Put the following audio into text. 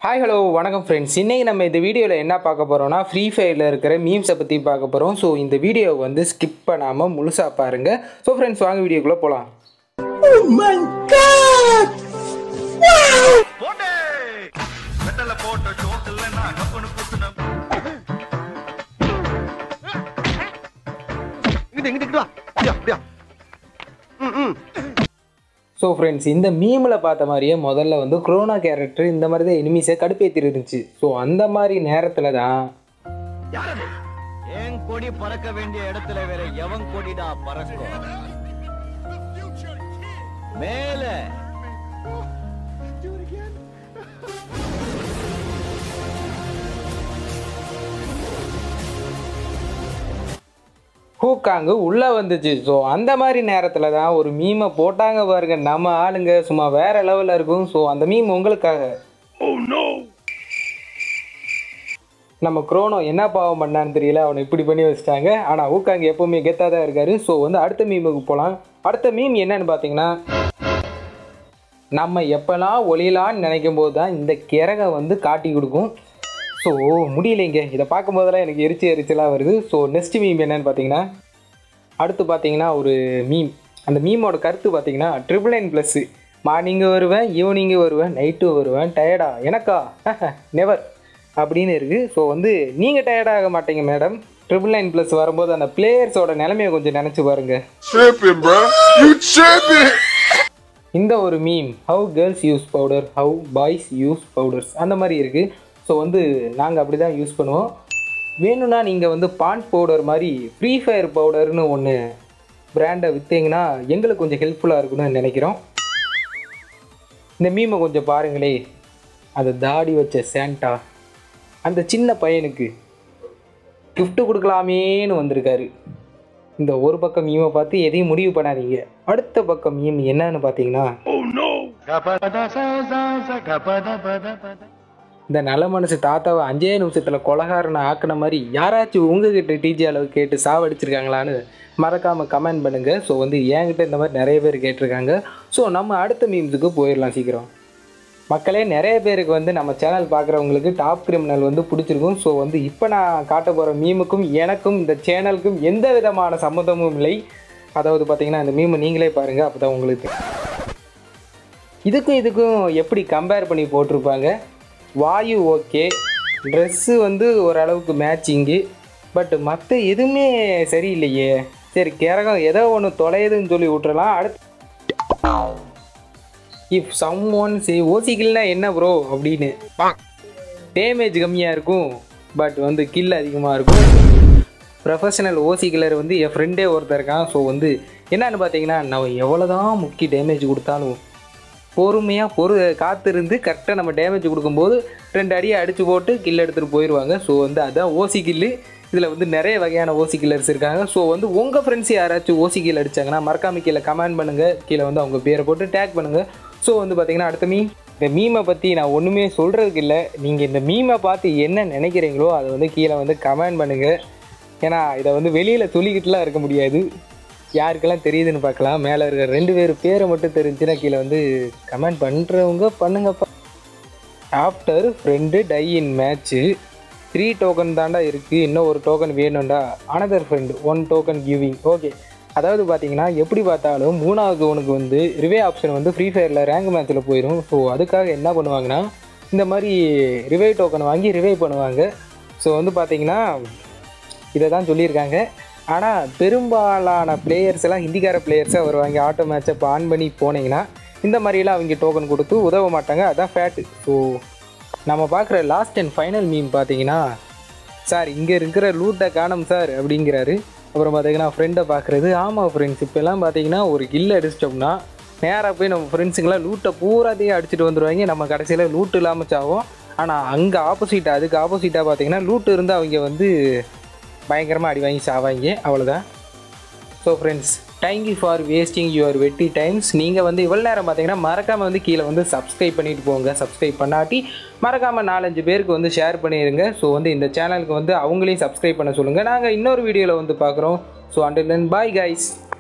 Hi, hello, வணக்கம் friends. இன்னைக்கு நம்ம இந்த வீடியோல என்ன பார்க்க போறோம்னா Free Fireல இருக்கிற மீம்ஸை பத்தி பார்க்க போறோம். சோ இந்த வீடியோ வந்து ஸ்கிப் பண்ணாம முழுசா பாருங்க. சோ फ्रेंड्स வாங்க வீடியோக்குள்ள போலாம். Oh my god! Wow! போடே மெட்டல போட்ட ஷோட்லனா கப்பன குத்துன இங்க வா. அப்படியே. ஸோ ஃப்ரெண்ட்ஸ் இந்த மீமில் பார்த்த மாதிரியே முதல்ல வந்து கொரோனா கேரக்டர் இந்த மாதிரி தான் எனிமீஸை கடுப்பேற்றி இருந்துச்சு. ஸோ அந்த மாதிரி நேரத்தில் தான் ஏன் கொடி பறக்க வேண்டிய இடத்துல வேற எவன் கொடிடா பறக்கும் மேல ஹூக்காங்கு உள்ளே வந்துச்சு. ஸோ அந்த மாதிரி நேரத்தில் தான் ஒரு மீமை போட்டாங்க பாருங்க, நம்ம ஆளுங்க சும்மா வேற லெவலில் இருக்கும். ஸோ அந்த மீம் உங்களுக்காக. நம்ம குரோனோ என்ன பாவம் பண்ணான்னு தெரியல, அவனை இப்படி பண்ணி வச்சுட்டாங்க. ஆனால் ஹூக்காங் எப்போவுமே கெத்தாக தான் இருக்காரு. ஸோ வந்து அடுத்த மீமுக்கு போகலாம். அடுத்த மீம் என்னன்னு பார்த்தீங்கன்னா, நம்ம எப்போல்லாம் ஒளியலான்னு நினைக்கும் போது தான் இந்த கிறகை வந்து காட்டி கொடுக்கும். ஸோ முடியலைங்க, இதை பார்க்கும் போதெல்லாம் எனக்கு எரிச்சலாக வருது. ஸோ நெக்ஸ்ட் மீம் என்னன்னு பார்த்தீங்கன்னா, அடுத்து பார்த்தீங்கன்னா ஒரு மீம். அந்த மீமோட கருத்து பார்த்தீங்கன்னா 999+. மார்னிங்கு வருவேன், ஈவினிங்கு வருவேன், நைட்டு வருவேன், டயர்டா எனக்கா நெவர் அப்படின்னு இருக்குது. ஸோ வந்து நீங்கள் டயர்டாக மாட்டீங்க மேடம். 999+ வரும்போது அந்த பிளேயர்ஸோட நிலைமையை கொஞ்சம் நினச்சி பாருங்க. இந்த ஒரு meme, how girls use powder, how boys use powders, அந்த மாதிரி இருக்குது. ஸோ வந்து நாங்கள் அப்படி தான் யூஸ் பண்ணுவோம். வேணும்னா நீங்கள் வந்து பாண்ட் பவுடர் மாதிரி ஃப்ரீ ஃபயர் பவுடர்னு ஒன்று பிராண்டை விற்றீங்கன்னா எங்களுக்கு கொஞ்சம் ஹெல்ப்ஃபுல்லாக இருக்குன்னு நினைக்கிறோம். இந்த மீமை கொஞ்சம் பாருங்களே, அந்த தாடி வச்ச சாண்டா அந்த சின்ன பையனுக்கு கிஃப்ட்டு கொடுக்கலாமேன்னு வந்திருக்காரு. இந்த ஒரு பக்கம் மீமை பார்த்து எதையும் முடிவு பண்ணாதீங்க. அடுத்த பக்கம் மீம் என்னன்னு பார்த்தீங்கன்னா, இந்த நல்ல மனசு தாத்தாவை 5 நிமிஷத்தில் கொலகாரனை ஆக்கின மாதிரி யாராச்சும் உங்ககிட்ட டிஜி அளவு கேட்டு சாவடிச்சிருக்காங்களான்னு மறக்காமல் கமெண்ட் பண்ணுங்கள். ஸோ வந்து என்கிட்ட இந்த மாதிரி நிறைய பேர் கேட்டிருக்காங்க. ஸோ நம்ம அடுத்த மீம்ஸுக்கு போயிடலாம் சீக்கிரம். மக்களே, நிறைய பேருக்கு வந்து நம்ம சேனல் பார்க்குறவங்களுக்கு டாப் கிரிமினல் வந்து பிடிச்சிருக்கும். ஸோ வந்து இப்போ நான் காட்ட போகிற மீமுக்கும் எனக்கும் இந்த சேனலுக்கும் எந்த விதமான சம்மந்தமும் இல்லை. அதாவது பார்த்தீங்கன்னா இந்த மீமை நீங்களே பாருங்கள், அப்போ தான் உங்களுக்கு இதுக்கும் எப்படி கம்பேர் பண்ணி போட்டிருப்பாங்க. வாயு ஓகே, ட்ரெஸ்ஸு வந்து ஓரளவுக்கு மேட்சிங்கு, பட் மற்ற எதுவுமே சரியில்லையே. சரி, கிறகம் ஏதோ ஒன்று தொலையுதுன்னு சொல்லி விட்டுறலாம். அடுத்து இஃப் சம் ஒன் சே ஓசிக்கில்னா என்ன ப்ரோ அப்படின்னு, டேமேஜ் கம்மியாக இருக்கும் பட் வந்து கில் அதிகமாக இருக்கும். ப்ரொஃபஷனல் ஓசி கில்லர் வந்து என் ஃப்ரெண்டே ஒருத்தர் இருக்கான். ஸோ வந்து என்னன்னு பார்த்தீங்கன்னா, நம்ம எவ்வளோ தான் முக்கி டேமேஜ் கொடுத்தாலும் பொறுமையாக காத்திருந்து கரெக்டாக நம்ம டேமேஜ் கொடுக்கும்போது 2 அடியை அடித்து போட்டு கில் எடுத்துகிட்டு போயிடுவாங்க. ஸோ வந்து அதுதான் ஓசி கில்லு. இதில் வந்து நிறைய வகையான ஓசி கில்லர்ஸ் இருக்காங்க. ஸோ வந்து உங்கள் ஃப்ரெண்ட்ஸ் யாராச்சும் ஓசி கில் அடித்தாங்கன்னா மறக்காம கீழே கமெண்ட் பண்ணுங்கள், கீழே வந்து அவங்க பேரை போட்டு டேக் பண்ணுங்கள். ஸோ வந்து பார்த்திங்கன்னா அடுத்த மீம். இந்த மீமை பற்றி நான் ஒன்றுமே சொல்கிறதுக்கு இல்லை, நீங்கள் இந்த மீமை பார்த்து என்ன நினைக்கிறீங்களோ அதை வந்து கீழே வந்து கமெண்ட் பண்ணுங்கள். ஏன்னா இதை வந்து வெளியில் சொல்லிக்கிட்டுலாம் இருக்க முடியாது. யாருக்கெல்லாம் தெரியுதுன்னு பார்க்கலாம். மேலே இருக்கிற 2 பேர் பேரை மட்டும் தெரிஞ்சுன்னா கீழே வந்து கமெண்ட் பண்ணுறவங்க பண்ணுங்கப்பா. After friend tie in match 3 token தாண்டா இருக்குது, இன்னும் ஒரு டோக்கன் வேணும்டா, another friend 1 token giving. Okay, அதாவது பார்த்தீங்கன்னா எப்படி பார்த்தாலும் 3வது ஜோனுக்கு வந்து ரிவே ஆப்ஷன் வந்து ஃப்ரீ ஃபயரில் ரேங்க் மேட்ச்சில் போயிடும். ஸோ அதுக்காக என்ன பண்ணுவாங்கன்னா இந்த மாதிரி ரிவே டோக்கன் வாங்கி ரிவே பண்ணுவாங்க. ஸோ வந்து பார்த்தீங்கன்னா இதை தான் சொல்லியிருக்காங்க. ஆனால் பெரும்பாலான பிளேயர்ஸ் எல்லாம் ஹிந்திக்கார பிளேயர்ஸாக வருவாங்க. ஆட்டோ மேட்சை இப்போ ஆன் பண்ணி போனீங்கன்னா இந்த மாதிரிலாம் அவங்க டோக்கன் கொடுத்து உதவ மாட்டாங்க, அதுதான் ஃபேட்டு. ஸோ நம்ம பார்க்குற லாஸ்ட் அண்ட் ஃபைனல் மீம் பார்த்தீங்கன்னா, சார் இங்கே இருக்கிற லூட்டை காணும் சார் அப்படிங்கிறாரு. அப்புறம் பார்த்தீங்கன்னா ஃப்ரெண்டை பார்க்குறது. ஆமாம் ஃப்ரெண்ட்ஸ், இப்போல்லாம் பார்த்தீங்கன்னா ஒரு கில் அடிச்சிட்டோம்னா நேராக போய் நம்ம ஃப்ரெண்ட்ஸுங்களாம் லூட்டை பூராத்தையும் அடிச்சுட்டு வந்துடுவாங்க. நம்ம கடைசியில் லூட்டு இல்லாமல் சாவோம். ஆனால் அங்கே அதுக்கு ஆப்போசிட்டாக பார்த்தீங்கன்னா லூட்டு இருந்து அவங்க வந்து பயங்கரமாக அடி வாங்கி சாவாங்க. அவ்வளோதான். So friends, thank you for wasting your வெட்டி டைம்ஸ். நீங்கள் வந்து இவ்வளோ நேரம் பார்த்தீங்கன்னா மறக்காமல் வந்து கீழே வந்து சப்ஸ்கிரைப் பண்ணிட்டு போங்க. சப்ஸ்கிரைப் பண்ணாட்டி மறக்காமல் 4-5 பேருக்கு வந்து ஷேர் பண்ணிடுங்க. ஸோ வந்து இந்த சேனலுக்கு வந்து அவங்களையும் சப்ஸ்கிரைப் பண்ண சொல்லுங்கள். நாங்கள் இன்னொரு வீடியோவில் வந்து பார்க்குறோம். So until then, bye guys.